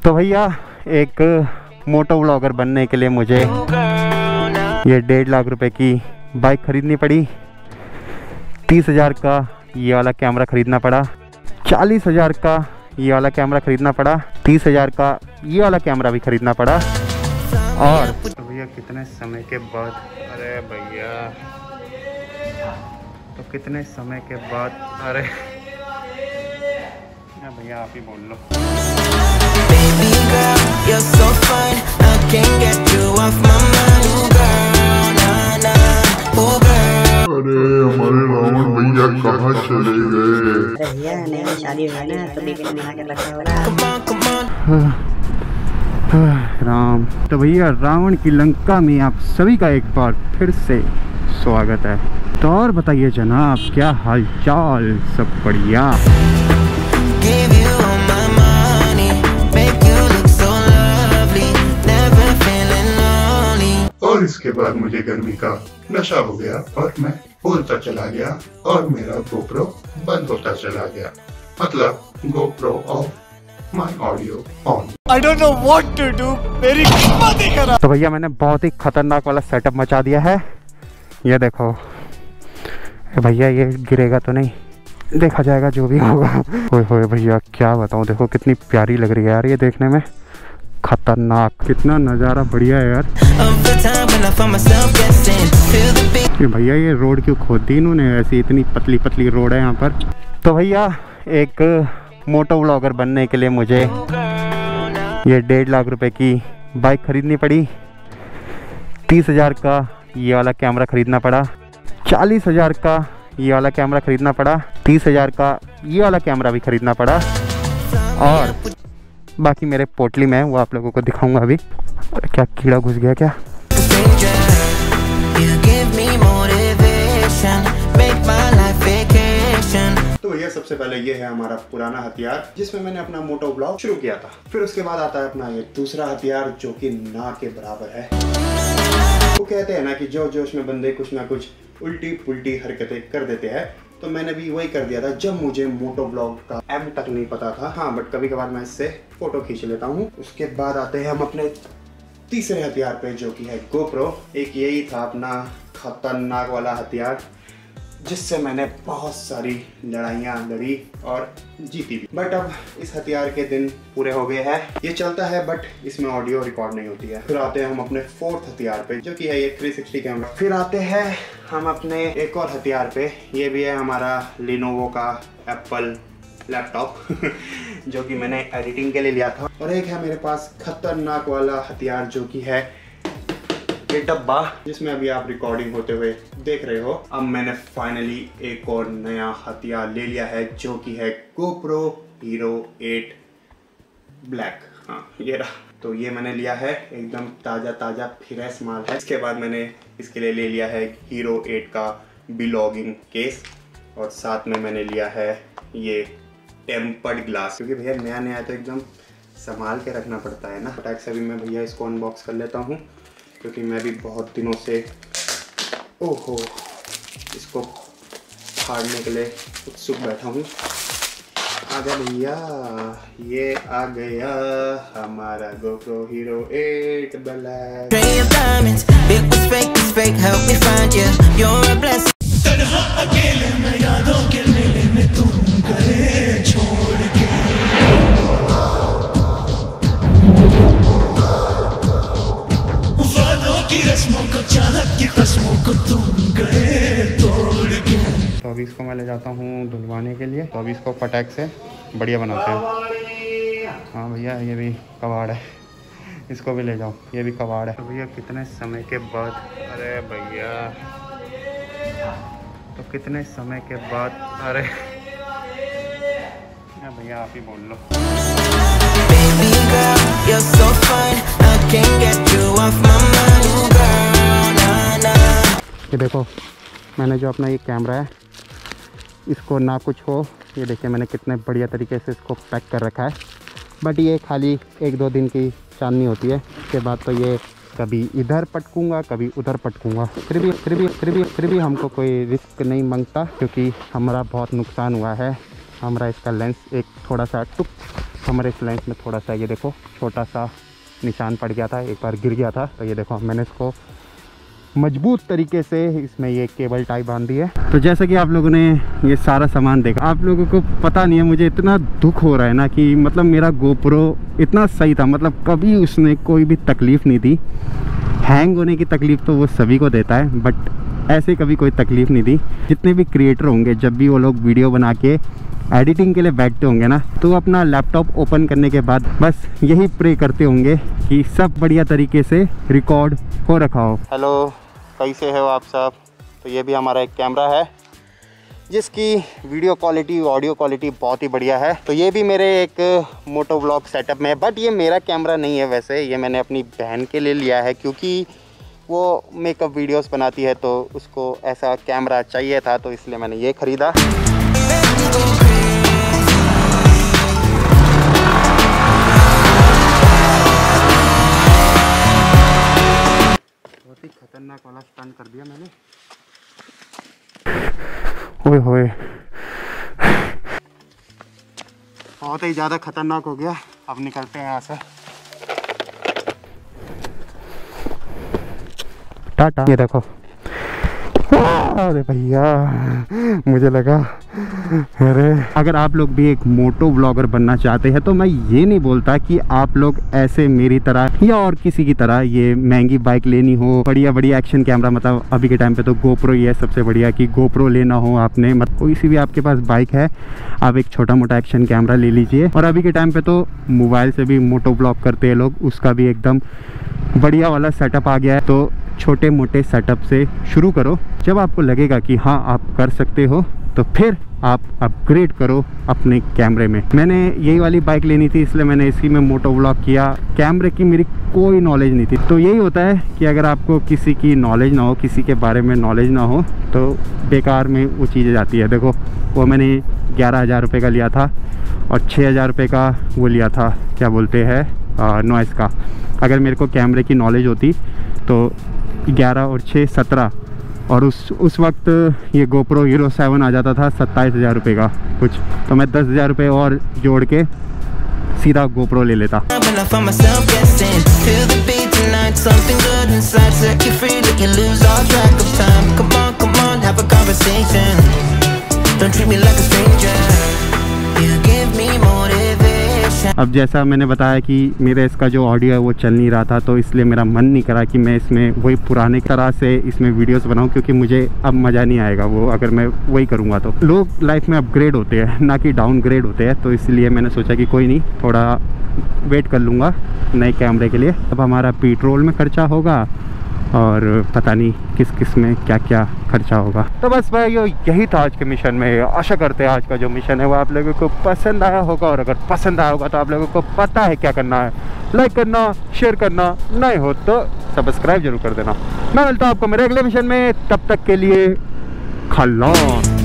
तो भैया एक मोटो व्लॉगर बनने के लिए मुझे ये 1.5 लाख रुपए की बाइक खरीदनी पड़ी, 30,000 का ये वाला कैमरा खरीदना पड़ा, 40,000 का ये वाला कैमरा खरीदना पड़ा, 30,000 का ये वाला कैमरा भी खरीदना पड़ा। और तो भैया कितने समय के बाद, अरे भैया तो कितने समय के बाद, अरे भैया आप ही बोल लो। अरे हमारे रावण भैया कहाँ चले गए? भैया नहीं शादी हुआ ना तो भी बना के रखा होगा। राम। तो भैया रावण की लंका में आप सभी का एक बार फिर से स्वागत है। तो और बताइए जनाब, क्या हाल चाल? सब बढ़िया? और इसके बाद मुझे गर्मी का नशा हो गया और मैं बोलता चला गया और मेरा गोप्रो बंद होता चला गया, मतलब GoPro off, my audio on. I don't know what to do। मेरी हिम्मत ही खराब। तो भैया मैंने बहुत ही खतरनाक वाला सेटअप मचा दिया है। ये देखो भैया, ये गिरेगा तो नहीं, देखा जाएगा जो भी होगा। होए भैया क्या बताऊँ, देखो कितनी प्यारी लग रही है यार ये देखने में, खतरनाक, कितना नज़ारा बढ़िया है यार। ये भैया ये रोड क्यों खोद दी इन्होंने, ऐसी इतनी पतली पतली रोड है यहाँ पर। तो भैया एक मोटो व्लॉगर बनने के लिए मुझे ये 1.5 लाख रुपए की बाइक खरीदनी पड़ी, 30,000 का ये वाला कैमरा खरीदना पड़ा, 40,000 का ये वाला कैमरा खरीदना पड़ा, 30,000 का ये वाला कैमरा भी खरीदना पड़ा। और बाकी मेरे पोटली में है वो आप लोगों को दिखाऊंगा अभी। क्या कीड़ा घुस गया क्या? तो भैया सबसे पहले ये है हमारा पुराना हथियार जिसमें मैंने अपना मोटो ब्लॉग शुरू किया था। फिर उसके बाद आता है अपना ये दूसरा हथियार जो कि ना के बराबर है। वो कहते हैं ना कि जो जोश में बंदे कुछ ना कुछ उल्टी पुल्टी हरकतें कर देते हैं, तो मैंने भी वही कर दिया था जब मुझे मोटो ब्लॉग का एम तक नहीं पता था। हाँ, बट कभी कभार मैं इससे फोटो खींच लेता हूँ। उसके बाद आते हैं हम अपने तीसरे हथियार पे जो कि है गोप्रो। एक यही था अपना खतरनाक वाला हथियार जिससे मैंने बहुत सारी लड़ाइयाँ लड़ी और जीती भी। बट अब इस हथियार के दिन पूरे हो गए हैं। ये चलता है बट इसमें ऑडियो रिकॉर्ड नहीं होती है। फिर आते हैं हम अपने फोर्थ हथियार पे जो कि है ये 360 कैमरा। फिर आते हैं हम अपने एक और हथियार पे, ये भी है हमारा लिनोवो का एप्पल लैपटॉप जो कि मैंने एडिटिंग के लिए लिया था। और एक है मेरे पास खतरनाक वाला हथियार जो कि है ये डब्बा जिसमें अभी आप रिकॉर्डिंग होते हुए देख रहे हो। अब मैंने फाइनली एक और नया हथियार ले लिया है जो कि है गोप्रो हीरो 8 ब्लैक। हाँ, ये रहा। तो ये मैंने लिया है, एकदम ताज़ा ताज़ा फ्रेश माल है। इसके बाद मैंने इसके लिए ले लिया है हीरो 8 का बिलॉगिंग केस और साथ में मैंने लिया है ये टेम्पर्ड ग्लास, क्योंकि भैया नया नया तो एकदम संभाल के रखना पड़ता है ना। फटाक से भी मैं भैया इसको अनबॉक्स कर लेता हूँ क्योंकि मैं भी बहुत दिनों से ओहो इसको फाड़ने के लिए उत्सुक बैठा हूँ। आ गया भैया, ये आ गया हमारा गोप्रो हीरो 8 ब्लैक। तो अभी इसको मैं ले जाता हूँ धुलवाने के लिए। तो अभी इसको फटाक से बढ़िया बनाते हैं। हाँ भैया ये भी कबाड़ है, इसको भी ले जाओ, ये भी कबाड़ है। तो भैया कितने समय के बाद, अरे भैया तो कितने समय के बाद, अरे भैया आप ही बोल लो। ये देखो मैंने जो अपना ये कैमरा है इसको ना कुछ हो, ये देखिए मैंने कितने बढ़िया तरीके से इसको पैक कर रखा है। बट ये खाली 1-2 दिन की चांदनी होती है, उसके बाद तो ये कभी इधर पटकूंगा कभी उधर पटकूंगा। फिर भी हमको कोई रिस्क नहीं मांगता क्योंकि हमारा बहुत नुकसान हुआ है। हमारा इसका लेंस एक थोड़ा सा टुक हमारे इस लेंस में थोड़ा सा ये देखो छोटा सा निशान पड़ गया था, एक बार गिर गया था। तो ये देखो मैंने इसको मजबूत तरीके से इसमें ये केबल टाइप बांध दी है। तो जैसा कि आप लोगों ने ये सारा सामान देखा, आप लोगों को पता नहीं है मुझे इतना दुख हो रहा है ना कि मतलब मेरा गोप्रो इतना सही था, मतलब कभी उसने कोई भी तकलीफ़ नहीं दी। हैंग होने की तकलीफ़ तो वो सभी को देता है, बट ऐसे कभी कोई तकलीफ़ नहीं दी। जितने भी क्रिएटर होंगे, जब भी वो लोग वीडियो बना के एडिटिंग के लिए बैठते होंगे ना, तो अपना लैपटॉप ओपन करने के बाद बस यही प्रे करते होंगे कि सब बढ़िया तरीके से रिकॉर्ड हो रखा हो। हेलो, कैसे हो आप सब? तो ये भी हमारा एक कैमरा है जिसकी वीडियो क्वालिटी, ऑडियो क्वालिटी बहुत ही बढ़िया है। तो ये भी मेरे एक मोटो व्लॉग सेटअप में है, बट ये मेरा कैमरा नहीं है वैसे, ये मैंने अपनी बहन के लिए लिया है क्योंकि वो मेकअप वीडियोस बनाती है तो उसको ऐसा कैमरा चाहिए था, तो इसलिए मैंने ये ख़रीदा। बहुत ही खतरनाक वाला स्टंट कर दिया मैंने। ओए होए, बहुत ही ज़्यादा खतरनाक हो गया। अब निकलते हैं यहाँ से, टाटा। ये देखो, अरे भैया मुझे लगा, अरे अगर आप लोग भी एक मोटो व्लॉगर बनना चाहते हैं तो मैं ये नहीं बोलता कि आप लोग ऐसे मेरी तरह या और किसी की तरह ये महंगी बाइक लेनी हो, बढ़िया बढ़िया एक्शन कैमरा, मतलब अभी के टाइम पे तो गोप्रो ही है सबसे बढ़िया, कि गोप्रो लेना हो आपने, मतलब कोई सी भी आपके पास बाइक है, आप एक छोटा मोटा एक्शन कैमरा ले लीजिए। और अभी के टाइम पे तो मोबाइल से भी मोटो व्लॉग करते हैं लोग, उसका भी एकदम बढ़िया वाला सेटअप आ गया है। तो छोटे मोटे सेटअप से शुरू करो, जब आपको लगेगा कि हाँ आप कर सकते हो तो फिर आप अपग्रेड करो अपने कैमरे में। मैंने यही वाली बाइक लेनी थी, इसलिए मैंने इसी में मोटो व्लॉग किया। कैमरे की मेरी कोई नॉलेज नहीं थी। तो यही होता है कि अगर आपको किसी की नॉलेज ना हो, किसी के बारे में नॉलेज ना हो, तो बेकार में वो चीज़ें जाती है। देखो वो मैंने 11,000 रुपये का लिया था और 6,000 रुपये का वो लिया था, क्या बोलते हैं, नॉइस का। अगर मेरे को कैमरे की नॉलेज होती तो 11 और 6 17, और उस वक्त ये गोप्रो हीरो 7 आ जाता था 27,000 रुपये का कुछ, तो मैं 10,000 रुपये और जोड़ के सीधा गोप्रो ले लेता। अब जैसा मैंने बताया कि मेरा इसका जो ऑडियो है वो चल नहीं रहा था, तो इसलिए मेरा मन नहीं करा कि मैं इसमें वही पुराने तरह से इसमें वीडियोस बनाऊं, क्योंकि मुझे अब मज़ा नहीं आएगा वो, अगर मैं वही करूंगा। तो लोग लाइफ में अपग्रेड होते हैं ना कि डाउनग्रेड होते हैं, तो इसलिए मैंने सोचा कि कोई नहीं, थोड़ा वेट कर लूँगा नए कैमरे के लिए। अब हमारा पेट्रोल में खर्चा होगा और पता नहीं किस किस में क्या क्या खर्चा होगा। तो बस भाई यही था आज के मिशन में। आशा करते हैं आज का जो मिशन है वो आप लोगों को पसंद आया होगा, और अगर पसंद आया होगा तो आप लोगों को पता है क्या करना है, लाइक करना, शेयर करना, नहीं हो तो सब्सक्राइब जरूर कर देना। मैं मिलता हूँ आपको मेरे अगले मिशन में, तब तक के लिए खल्ला।